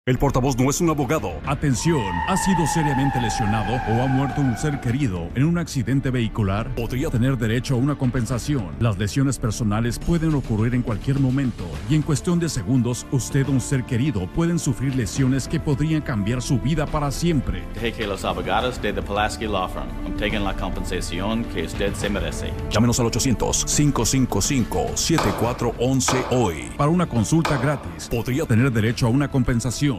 El portavoz no es un abogado. Atención, ¿ha sido seriamente lesionado o ha muerto un ser querido en un accidente vehicular? Podría tener derecho a una compensación. Las lesiones personales pueden ocurrir en cualquier momento y en cuestión de segundos, usted o un ser querido pueden sufrir lesiones que podrían cambiar su vida para siempre. Deje que los abogados de The Pulaski Law Firm obtengan la compensación que usted se merece. Llámenos al 800-555-7411 hoy. Para una consulta gratis, podría tener derecho a una compensación.